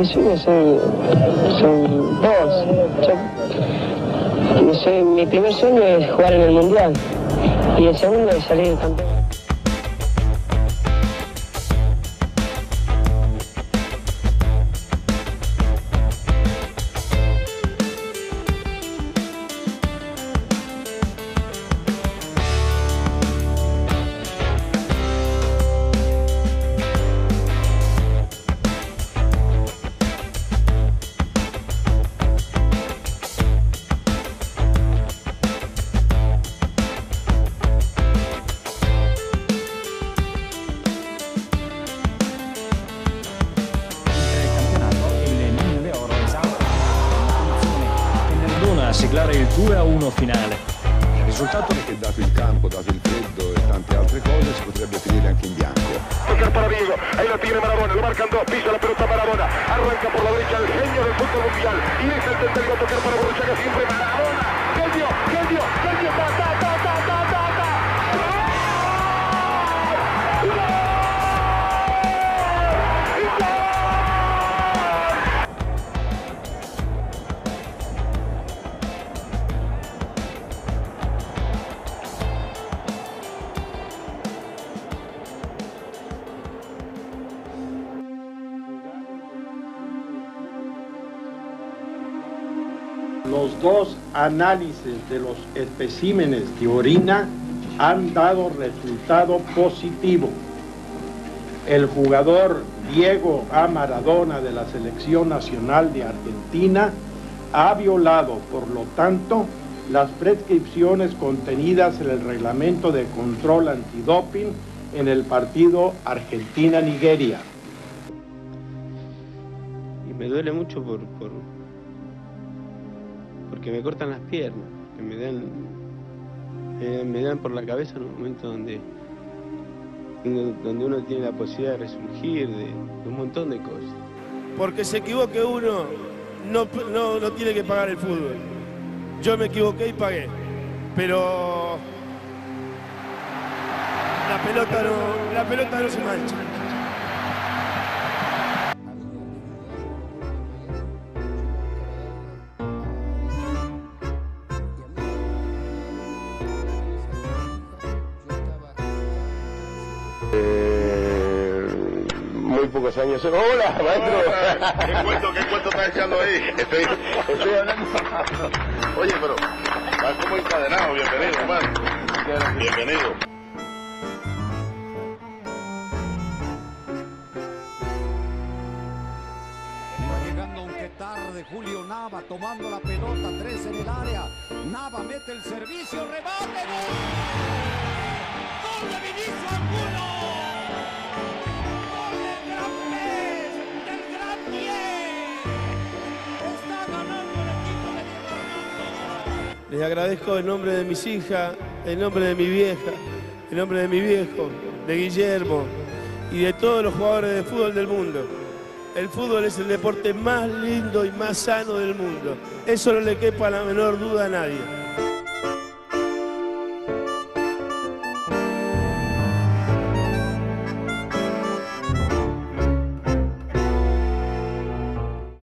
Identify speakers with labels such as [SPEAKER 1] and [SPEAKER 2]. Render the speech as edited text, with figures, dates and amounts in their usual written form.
[SPEAKER 1] Mis sueños son dos. Mi primer sueño es jugar en el Mundial y el segundo es salir campeón.
[SPEAKER 2] A siglare il 2-1 finale.
[SPEAKER 3] Il risultato è che dato il campo, dato il freddo e tante altre cose si potrebbe finire anche in bianco.
[SPEAKER 4] Toca para Diego, ahí lo tiene Maradona, lo marcan dos, pisa la pelota Maradona, arranca por la derecha el genio del fútbol mundial y deja el tercero a tocar para Borruchaga siempre Maradona, genio, genio, genio, ta, ta, ta, ta, ta, ta, ta.
[SPEAKER 5] Los dos análisis de los especímenes de orina han dado resultado positivo. El jugador Diego A. Maradona de la Selección Nacional de Argentina ha violado, por lo tanto, las prescripciones contenidas en el reglamento de control antidoping en el partido Argentina-Nigeria.
[SPEAKER 6] Y me duele mucho porque me cortan las piernas, que me dan por la cabeza en un momento donde uno tiene la posibilidad de resurgir, de un montón de cosas.
[SPEAKER 7] Porque se equivoque uno, no tiene que pagar el fútbol. Yo me equivoqué y pagué, pero la pelota no se mancha.
[SPEAKER 4] Muy pocos años. ¡Hola, maestro! ¿Qué cuento estás echando ahí? Estoy hablando. Oye, pero vas como encadenado. Bienvenido, hermano. Bienvenido.
[SPEAKER 8] Iba llegando aunque tarde Julio Nava tomando la pelota, 3 en el área. Nava mete el servicio, rebate. ¡Gol de Vinicius Angulo!
[SPEAKER 7] Les agradezco en nombre de mis hijas, en nombre de mi vieja, en nombre de mi viejo, de Guillermo y de todos los jugadores de fútbol del mundo. El fútbol es el deporte más lindo y más sano del mundo. Eso no le quepa la menor duda a nadie.